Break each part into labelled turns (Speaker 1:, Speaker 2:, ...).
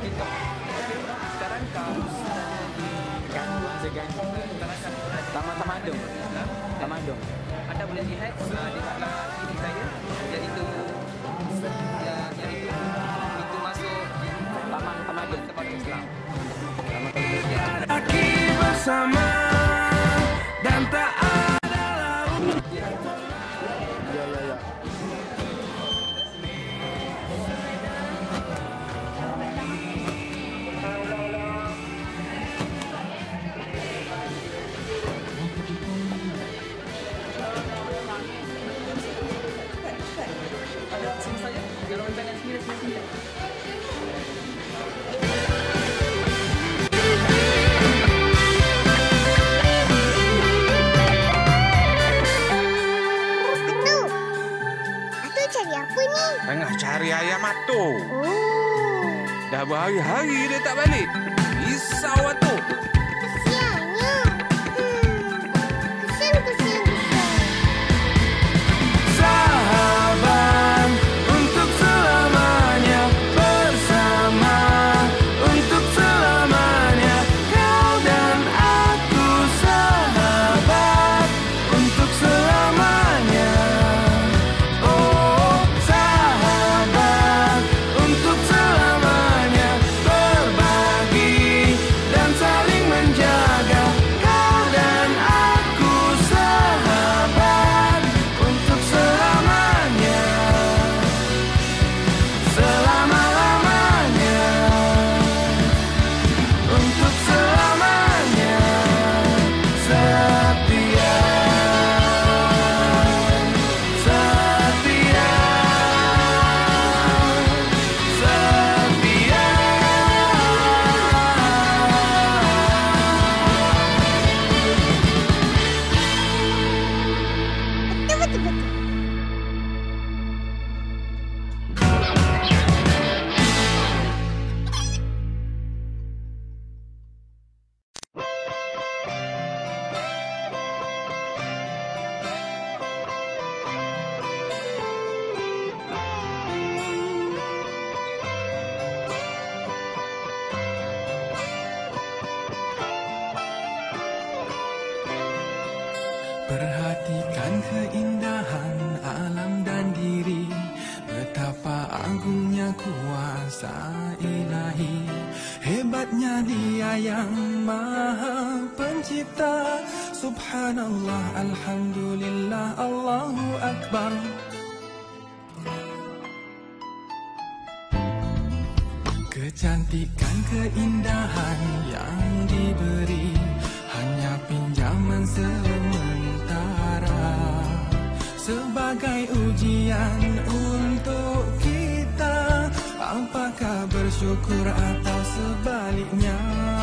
Speaker 1: Sekarang kau
Speaker 2: Tamadung. Tamadung.
Speaker 1: anda boleh lihat di sebelah kiri saya, iaitu pintu masuk
Speaker 2: Tamadung.
Speaker 1: tempat Islam.
Speaker 3: Laki bersama dan tak ada laut.
Speaker 2: Ya.
Speaker 1: Ada sini saja, jangan tangan sini.
Speaker 4: Atu cari apa ni?
Speaker 3: Tengah cari ayam atu.
Speaker 4: Oh,
Speaker 3: Dah berhari-hari dia tak balik. Risau atu.
Speaker 4: kesiannya. Kesian.
Speaker 3: Sahabat untuk selamanya, bersama untuk selamanya. Kau dan aku sahabat untuk selamanya. Oh, sahabat untuk selamanya, berbagi dan saling menjaga. Kau dan aku sahabat untuk selamanya, selama-lamanya, untuk selamanya, setia, setia, setia.
Speaker 4: Betul.
Speaker 3: Perhatikan keindahan alam dan diri, betapa agungnya kuasa ilahi. Hebatnya Dia yang Maha Pencipta. Subhanallah, alhamdulillah, Allahu Akbar. Kecantikan keindahan yang diberi hanya pinjaman sementara, sebagai ujian untuk kita. Apakah bersyukur atau sebaliknya?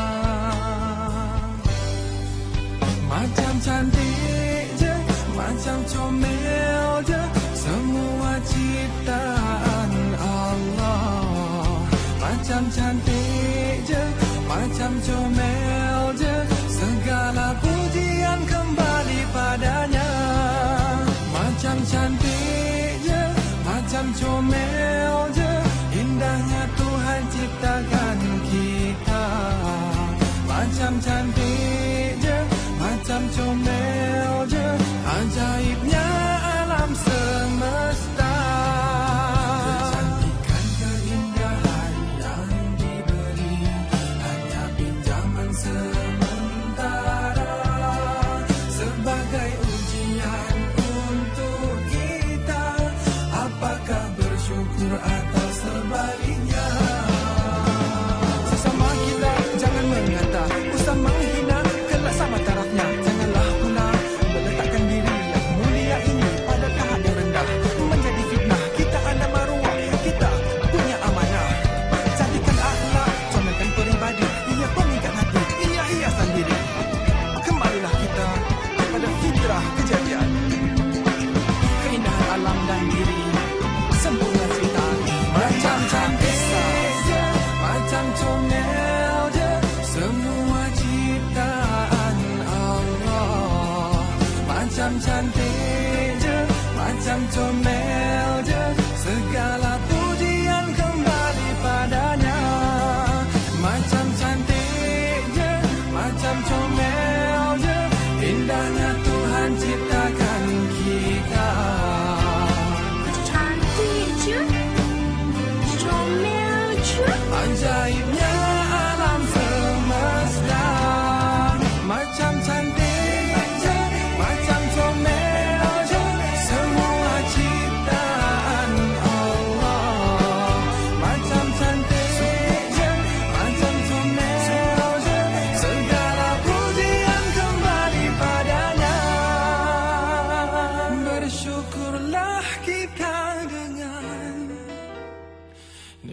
Speaker 3: Macam cantik je, macam comel je, semua ciptaan Allah. Macam cantik je, macam comel je, segala pujian kembali padanya. Macam cantik je, macam comel je, indahnya Tuhan ciptakan kita. Macam cantik je, macam comel je, ajaibnya alam semesta. Kecantikan keindahan yang diberi hanya pinjaman sementara, sebagai ujian untuk kita. Apakah bersyukur atau sebaliknya? Sesama kita jangan mengata, usah menghina, kelak sama tarafnya. Janganlah pula meletakkan diri yang mulia ini pada tahap yang rendah, menjadi fitnah. Kita ada maruah, kita punya amanah. Cantikkan akhlak, comelkan peribadi, ia pemikat hati, ia hiasan diri. Kembalilah kita kepada fitrah kejadian, keindahan alam dan diri, sempurna cerita. Macam cantik je, macam comel je, semua ciptaan Allah. Macam cantik je, macam comel je, segala pujian kembali padanya.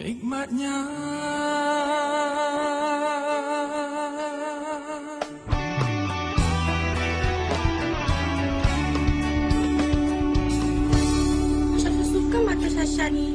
Speaker 3: nikmatnya.
Speaker 5: Saya suka mata Sasha ni.